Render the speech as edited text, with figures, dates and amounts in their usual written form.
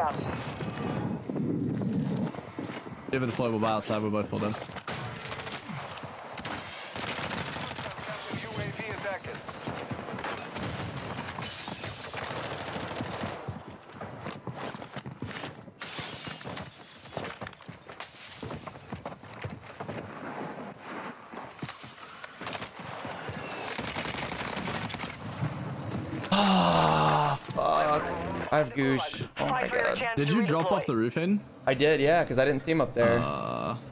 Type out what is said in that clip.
loadout. Give it a deployable by outside. We're both full then. UAV is active. Ah, fuck. I have goosh. Oh my god. Did you drop off the roof, Hayden? I did, yeah, because I didn't see him up there.